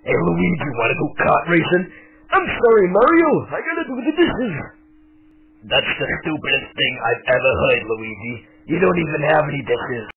Hey, Luigi, wanna go kart racing? I'm sorry, Mario. I gotta do the dishes. That's the stupidest thing I've ever heard, Luigi. You don't even have any dishes.